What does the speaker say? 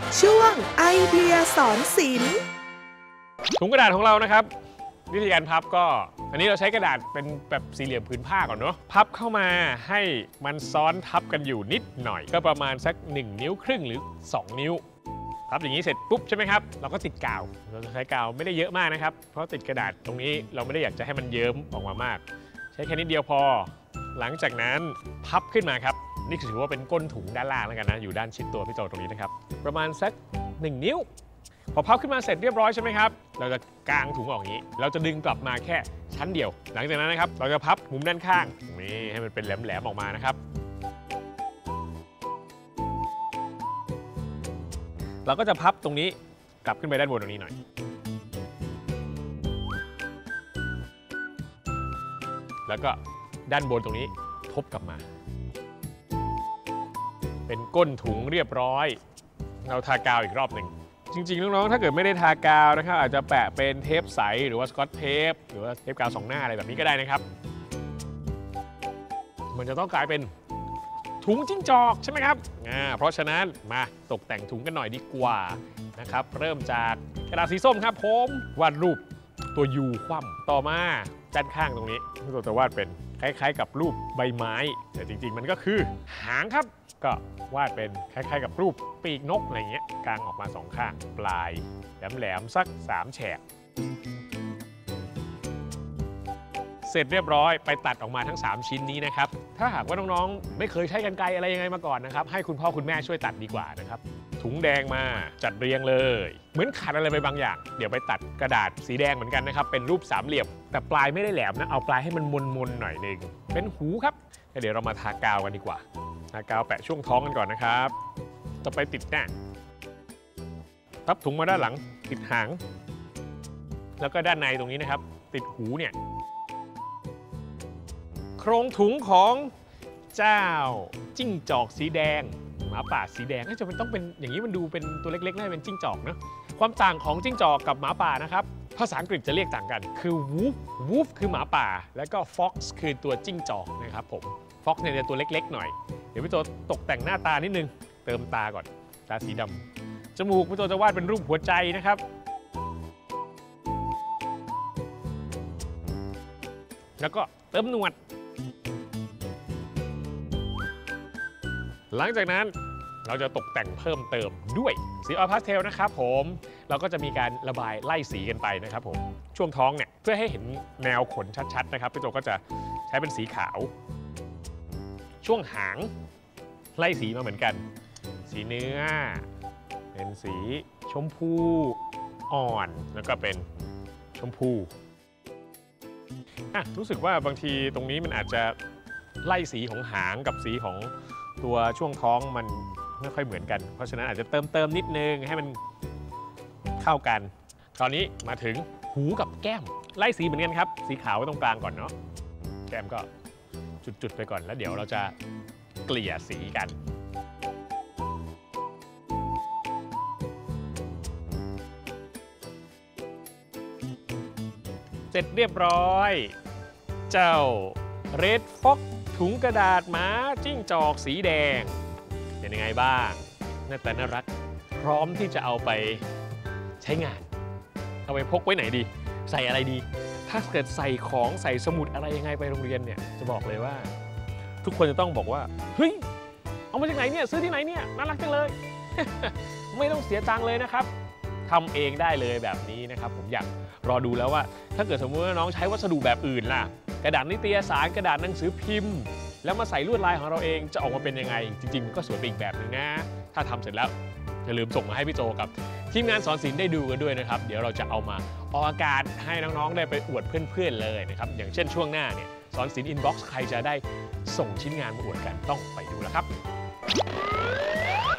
ช่วงไอเดียสอนศิลป์ถุงกระดาษของเรานะครับวิธีการพับก็อันนี้เราใช้กระดาษเป็นแบบสี่เหลี่ยมผืนผ้าก่อนเนาะพับเข้ามาให้มันซ้อนทับกันอยู่นิดหน่อยก็ประมาณสัก1 นิ้วครึ่งหรือ2 นิ้วพับอย่างนี้เสร็จปุ๊บใช่ไหมครับเราก็ติดกาวเราจะใช้กาวไม่ได้เยอะมากนะครับเพราะติดกระดาษตรงนี้เราไม่ได้อยากจะให้มันเยิ้มออกมามากใช้แค่นิดเดียวพอหลังจากนั้นพับขึ้นมาครับนี่ถือว่าเป็นก้นถุงด้านล่างแล้วกันนะอยู่ด้านชิดตัวพี่โจตรงนี้นะครับประมาณสัก1 นิ้วพอพับขึ้นมาเสร็จเรียบร้อยใช่ไหมครับเราจะกางถุงออกอย่างนี้เราจะดึงกลับมาแค่ชั้นเดียวหลังจากนั้นนะครับเราจะพับมุมด้านข้างนี่ให้มันเป็นแหลมๆออกมานะครับเราก็จะพับตรงนี้กลับขึ้นไปด้านบนตรงนี้หน่อยแล้วก็ด้านบนตรงนี้ทบกลับมาเป็นก้นถุงเรียบร้อยเราทากาวอีกรอบหนึ่งจริงๆน้องๆถ้าเกิดไม่ได้ทากาวนะครับอาจจะแปะเป็นเทปใสหรือว่าสกอตเทปหรือว่าเทปกาว2 หน้าอะไรแบบนี้ก็ได้นะครับมันจะต้องกลายเป็นถุงจิ้งจอกใช่ไหมครับเพราะฉะนั้นมาตกแต่งถุงกันหน่อยดีกว่านะครับเริ่มจากกระดาษสีส้มครับผมวาดรูปตัว U คว่ำต่อมาด้านข้างตรงนี้เราจะวาดเป็นคล้ายๆกับรูปใบไม้แต่จริงๆมันก็คือหางครับก็วาดเป็นคล้ายๆกับรูปปีกนกอะไรเงี้ยกางออกมา2 ข้างปลายแหลมๆสัก3 แฉกเสร็จเรียบร้อยไปตัดออกมาทั้ง3 ชิ้นนี้นะครับถ้าหากว่าน้องๆไม่เคยใช้กรรไกรอะไรยังไงมาก่อนนะครับให้คุณพ่อคุณแม่ช่วยตัดดีกว่านะครับถุงแดงมาจัดเรียงเลยเหมือนขาดอะไรไปบางอย่างเดี๋ยวไปตัดกระดาษสีแดงเหมือนกันนะครับเป็นรูป3 เหลี่ยมแต่ปลายไม่ได้แหลมนะเอาปลายให้มันมนๆหน่อยนึงเป็นหูครับเดี๋ยวเรามาทากาวกันดีกว่าทากาวแปะช่วงท้องกันก่อนนะครับต่อไปติดหน้าพับถุงมาด้านหลังติดหางแล้วก็ด้านในตรงนี้นะครับติดหูเนี่ยโครงถุงของเจ้าจิ้งจอกสีแดงหมาป่าสีแดงจะมันต้องเป็นอย่างนี้มันดูเป็นตัวเล็กๆน่าจะเป็นจิ้งจอกนะความต่างของจิ้งจอกกับหมาป่านะครับภาษาอังกฤษจะเรียกต่างกันคือ wolf คือหมาป่าแล้วก็ fox คือตัวจิ้งจอกนะครับผม fox เนี่ยจะตัวเล็กๆหน่อยเดี๋ยวพี่โจตกแต่งหน้าตานิดนึงเติมตาก่อนตาสีดำจมูกพี่โจจะวาดเป็นรูปหัวใจนะครับแล้วก็เติมหนวดหลังจากนั้นเราจะตกแต่งเพิ่มเติมด้วยสีออยล์พาสเทลนะครับผมเราก็จะมีการระบายไล่สีกันไปนะครับผมช่วงท้องเนี่ยเพื่อให้เห็นแนวขนชัดๆนะครับพี่โจก็จะใช้เป็นสีขาวช่วงหางไล่สีมาเหมือนกันสีเนื้อเป็นสีชมพูอ่อนแล้วก็เป็นชมพูรู้สึกว่าบางทีตรงนี้มันอาจจะไล่สีของหางกับสีของตัวช่วงท้องมันไม่ค่อยเหมือนกันเพราะฉะนั้นอาจจะเติมนิดนึงให้มันเข้ากันตอนนี้มาถึงหูกับแก้มไล่สีเหมือนกันครับสีขาวไว้ตรงกลางก่อนเนาะแก้มก็จุดๆไปก่อนแล้วเดี๋ยวเราจะเกลี่ยสีกันเสร็จเรียบร้อยเจ้า Red Fox ถุงกระดาษหมาจิ้งจอกสีแดงเป็นยังไงบ้างน่าตาน่ารักพร้อมที่จะเอาไปใช้งานเอาไปพกไว้ไหนดีใส่อะไรดีถ้าเกิดใส่ของใส่สมุดอะไรยังไงไปโรงเรียนเนี่ยจะบอกเลยว่าทุกคนจะต้องบอกว่าเฮ้ยเอามาจากไหนเนี่ยซื้อที่ไหนเนี่ยน่ารักจังเลย ไม่ต้องเสียตังค์เลยนะครับทำเองได้เลยแบบนี้นะครับผมอยากรอดูแล้วว่าถ้าเกิดสมมติว่าน้องใช้วัสดุแบบอื่นล่ะกระดาษนิตยสารกระดาษหนังสือพิมพ์แล้วมาใส่ลวดลายของเราเองจะออกมาเป็นยังไงจริงๆมันก็สวยไปอีกแบบนึงนะถ้าทำเสร็จแล้วอย่าลืมส่งมาให้พี่โจกับทีมงานสอนศิลป์ได้ดูกันด้วยนะครับเดี๋ยวเราจะเอามาออกอากาศให้น้องๆได้ไปอวดเพื่อนๆเลยนะครับอย่างเช่นช่วงหน้าเนี่ยสอนศิลป์อินบ็อกซ์ใครจะได้ส่งชิ้นงานมาอวดกันต้องไปดูแล้วครับ